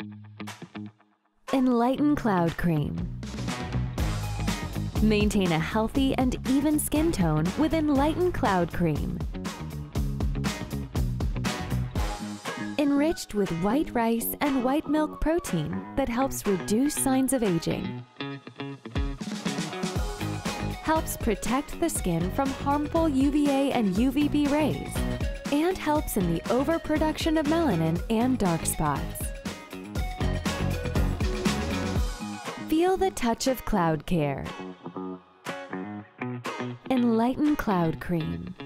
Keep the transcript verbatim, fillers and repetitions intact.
NLIGHTEN Cloud Cream. Maintain a healthy and even skin tone with NLIGHTEN Cloud Cream. Enriched with white rice and white milk protein that helps reduce signs of aging. Helps protect the skin from harmful U V A and U V B rays, and helps in the overproduction of melanin and dark spots. Feel the touch of cloud care. NLIGHTEN Cloud Cream.